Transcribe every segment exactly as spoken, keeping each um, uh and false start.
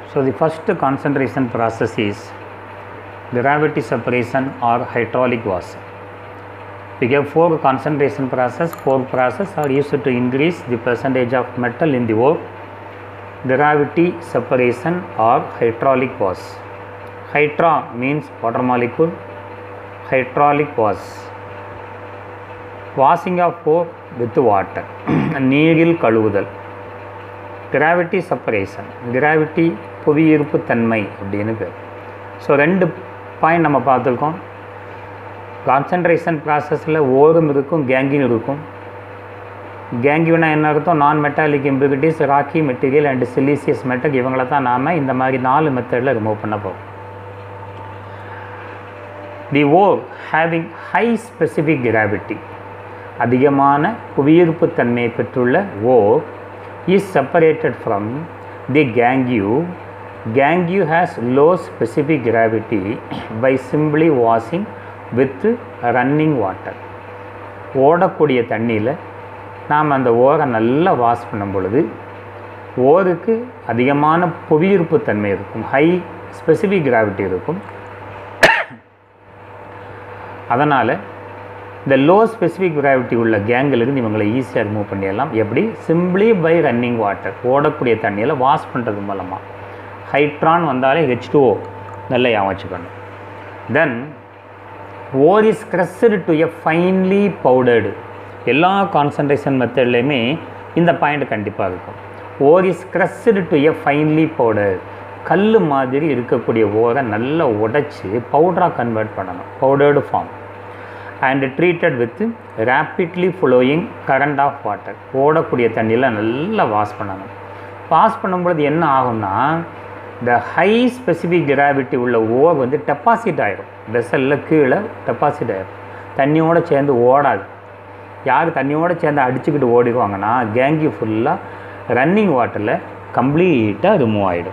So the first concentration process is gravity separation or hydraulic wash. We have four concentration process. Four process are used to increase the percentage of metal in the ore. Gravity separation or hydraulic wash. Hydra means water molecule. Hydraulic wash. Washing of ore with water. நீரில் கழுவுதல். Gravity separation. Gravity புவியீர்ப்பு தன்மை அப்படின்னு பேர். So ரெண்டு point நம்ம பார்த்துருக்கோம். Concentration ப்ராசஸில் ஓரும் இருக்கும், கேங்கியும் இருக்கும். கேங்கியூனா என்ன அர்த்தம்? நான் metallic impurities, rocky material and siliceous metal, இவங்கள தான் நாம் இந்த மாதிரி நாலு மெத்தடில் ரிமூவ் பண்ண போகிறோம். The ore having high specific gravity, அதிகமான புவியீர்ப்பு தன்மையை பெற்றுள்ள ஓர் is separated from the gangue. Gangue has low specific gravity by simply washing with running water. ஓடக்கூடிய தண்ணியில் நாம் அந்த ஓரை நல்லா வாஷ் பண்ணும் பொழுது ஓருக்கு அதிகமான புவியீர்ப்பு தன்மை இருக்கும், ஹை ஸ்பெசிஃபிக் கிராவிட்டி இருக்கும். அதனால் இந்த லோ ஸ்பெசிஃபிக் கிராவிட்டி உள்ள கேங்கிலிருந்து இவங்களை ஈஸியாக ரிமூவ் பண்ணிடலாம். எப்படி? சிம்பிளி பை ரன்னிங் வாட்டர், ஓடக்கூடிய தண்ணியில் வாஷ் பண்ணுறது மூலமாக. ஹைட்ரான் வந்தாலே ஹெச் டூ ஓ நல்லா ஞாபகம் வச்சுக்கணும். Then ore is crushed to a finely powdered. எல்லா கான்சன்ட்ரேஷன் மெத்தட்லேயுமே இந்த பாயிண்ட் கண்டிப்பாக இருக்கும். Ore is crushed to a finely powder. கல் மாதிரி இருக்கக்கூடிய ஓரை நல்லா உடைச்சி பவுடராக கன்வெர்ட் பண்ணணும், powdered form. And treated with rapidly flowing current of water. ஓடக்கூடிய தண்ணியில் நல்லா வாஷ் பண்ணணும். வாஷ் பண்ணும்பொழுது என்ன ஆகும்னா, இந்த ஹை ஸ்பெசிஃபிக் கிராவிட்டி உள்ள ஓர் வந்து டெபாசிட் ஆகிடும், வெசலில் கீழே டெபாசிட் ஆகிடும், தண்ணியோடு சேர்ந்து ஓடாது. யார் தண்ணியோடு சேர்ந்து அடிச்சுக்கிட்டு ஓடிடுவாங்கன்னா கேங்கி ஃபுல்லாக ரன்னிங் வாட்டரில் கம்ப்ளீட்டாக ரிமூவ் ஆகிடும்.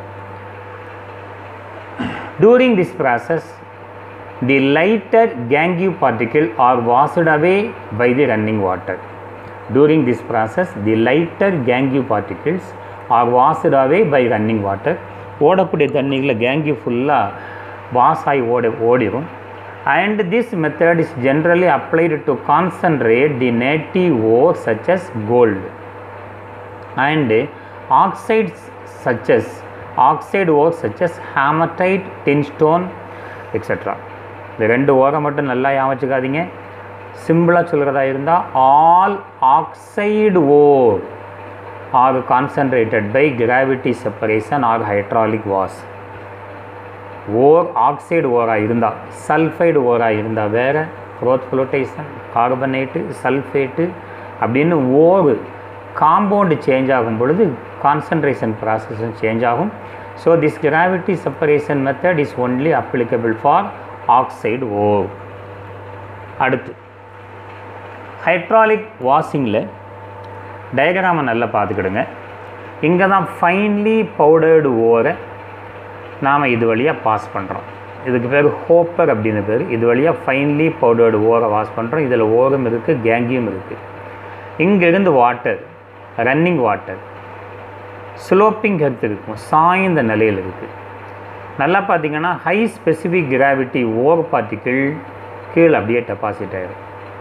During this process the lighter gangue particle are washed away by the running water. During this process, the lighter gangue particles are washed away by running water. ஓடக்கூடிய தண்ணிகளில் கேங்கி ஃபுல்லாக வாஷ் ஆகி ஓட ஓடிடும். And this method is generally applied to concentrate the native ore such as gold and oxides such as oxide ore such as hematite, tinstone, et cetera. இந்த ரெண்டு ஓரை மட்டும் நல்லா ஞாபகம் வச்சுக்காதீங்க. சிம்பிளாக சொல்கிறதா இருந்தால் all oxide ore are concentrated by gravity separation or hydraulic wash. Ore oxide ஓராக இருந்தால், சல்ஃபைடு ஓராக இருந்தால் வேறு, ப்ரோத் ஃப்ளோட்டேஷன், கார்பனேட்டு, சல்ஃபேட்டு அப்படின்னு ஓர் காம்பவுண்டு சேஞ்ச் ஆகும் பொழுது கான்சன்ட்ரேஷன் ப்ராசஸும் சேஞ்ச் ஆகும். So this gravity separation method is only applicable for oxide ore. அடுத்து ஹைட்ராலிக் வாஷிங்கில் டயக்ராமை நல்லா பார்த்துக்கிடுங்க. இங்கே தான் ஃபைன்லி பவுடர்டு ஓரை நாம் இது வழியாக பாஸ் பண்ணுறோம். இதுக்கு பேர் ஹோப்பர் அப்படின்னு பேர். இது வழியாக ஃபைன்லி பவுடர்டு ஓரை வாஷ் பண்ணுறோம். இதில் ஓரும் இருக்குது, கேங்கியும் இருக்குது. இங்கேருந்து water, running water, sloping hearth இருக்கும், சாய்ந்த நிலையில் இருக்குது. நல்லா பார்த்திங்கன்னா high specific gravity ore particle கீழே அப்படியே டெபாசிட் ஆகிடும்.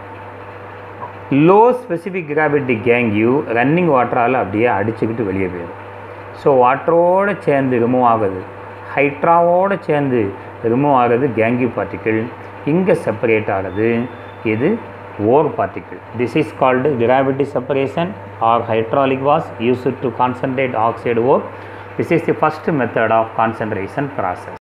Low specific gravity gangue running வாட்டரால் அப்படியே அடிச்சுக்கிட்டு வெளியே போயிடும். ஸோ வாட்டரோடு சேர்ந்து ரிமூவ் ஆகுது, ஹைட்ராவோடு சேர்ந்து ரிமூவ் ஆகிறது கேங்கியூ பார்ட்டிக்கிள். இங்கே செப்பரேட் ஆகுது இது ore particle. This is called gravity separation or hydraulic wash used to concentrate oxide ore. This is the first method of concentration process.